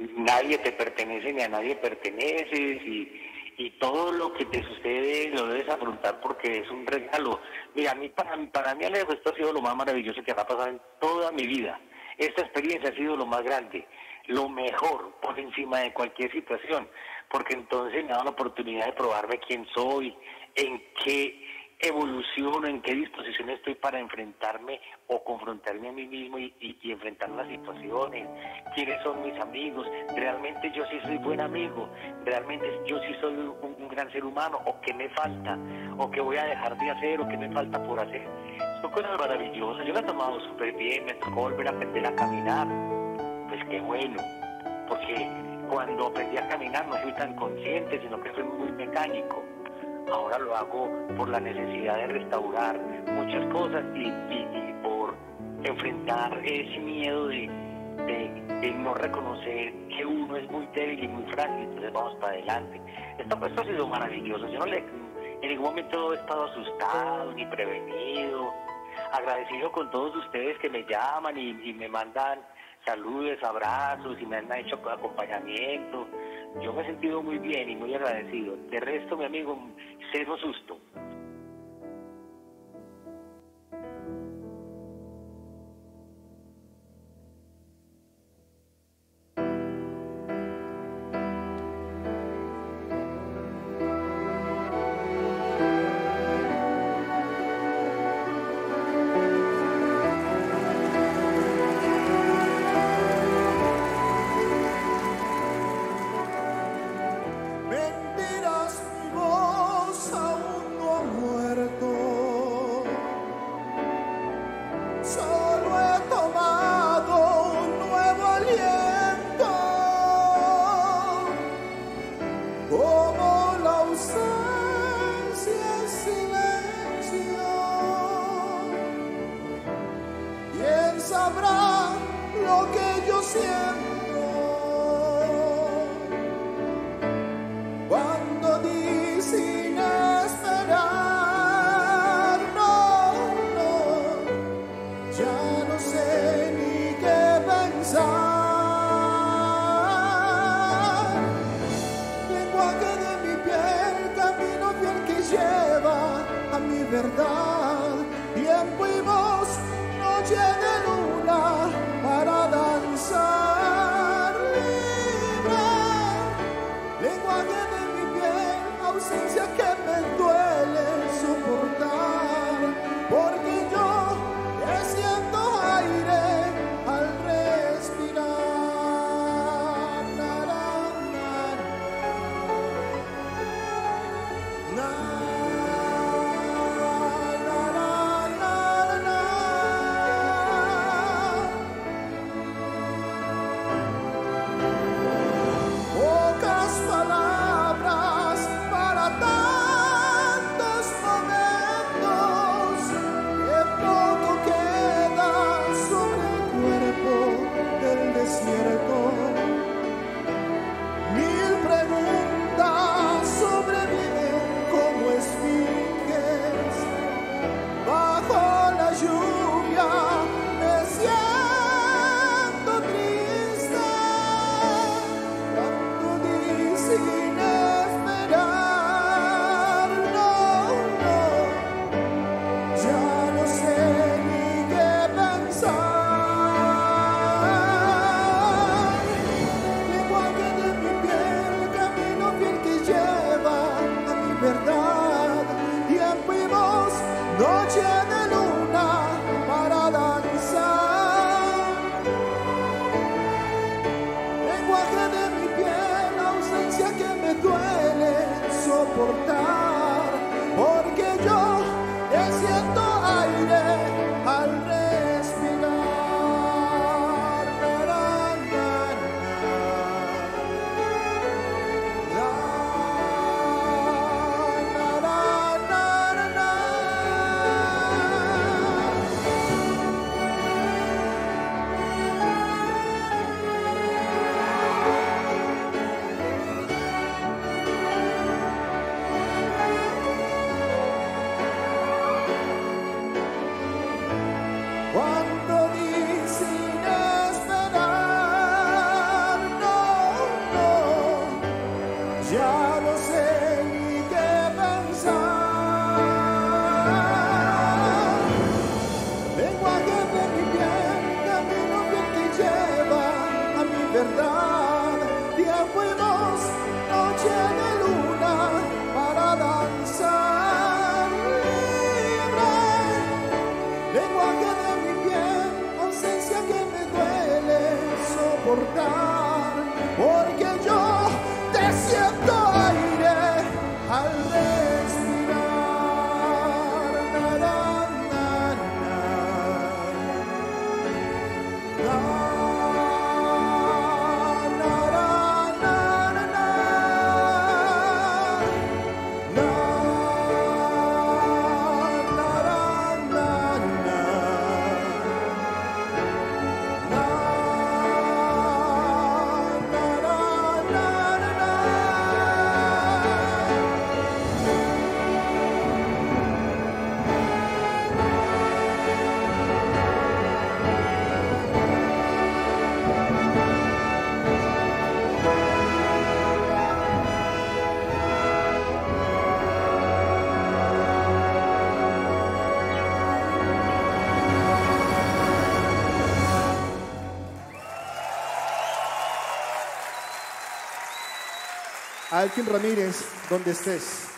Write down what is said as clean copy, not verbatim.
nadie te pertenece ni a nadie perteneces y todo lo que te sucede lo debes afrontar porque es un regalo. Mira, para mí Alejo, esto ha sido lo más maravilloso que me ha pasado en toda mi vida. Esta experiencia ha sido lo más grande, lo mejor por encima de cualquier situación, porque entonces me ha dado la oportunidad de probarme quién soy, en qué evoluciono, en qué disposición estoy para enfrentarme o confrontarme a mí mismo y enfrentar las situaciones, quiénes son mis amigos, realmente yo sí soy buen amigo, realmente yo sí soy un gran ser humano, o qué me falta, o qué voy a dejar de hacer, o qué me falta por hacer. Son cosas maravillosas, yo la he tomado súper bien, me tocó volver a aprender a caminar, pues qué bueno, porque cuando aprendí a caminar no fui tan consciente, sino que fui muy mecánico. Ahora lo hago por la necesidad de restaurar muchas cosas y por enfrentar ese miedo de no reconocer que uno es muy débil y muy frágil, entonces vamos para adelante. Esto ha sido maravilloso, yo en ningún momento he estado asustado ni prevenido, agradecido con todos ustedes que me llaman y me mandan saludos, abrazos y me han hecho acompañamiento. Yo me he sentido muy bien y muy agradecido. De resto, mi amigo, cero susto. Mentiras, mi voz aún no ha muerto. Solo he tomado un nuevo aliento, como la ausencia es silencio. ¿Quién sabrá lo que yo siento cuando di sin esperar? No, no, ya no sé ni qué pensar. Lenguaje de mi piel, camino fiel que lleva a mi verdad. Tiempo y voz, noche de luna para danzar libre. Lenguaje de mi piel, ausencia que me duele soportar, porque yo te siento aire al respirar. Na, na, na, na, na, na, na. Pocas palabras para tantos momentos, que poco queda sobre el cuerpo del desierto. Mil preguntas sobreviven como esfinges bajo la lluvia. Me siento triste cuando di sin esperar. No, no, ya no sé ni qué pensar. Lenguaje de mi piel, camino fiel que lleva a mi verdad. Tiempo y voz, noche de luna para danzar. Lenguaje de mi piel, ausencia que me duele soportar, porque yo te siento aire al respirar. Na, na, na, na, na, na, na, na. verdad. Tiempo y voz, noche de luna para danzar libre. Lenguaje de mi piel, ausencia que me duele soportar, porque yo te siento aire al respirar. Na, na, na, na. Na, na, na, na, na. Na, na, na, na, na. Alkin Ramírez, donde estés.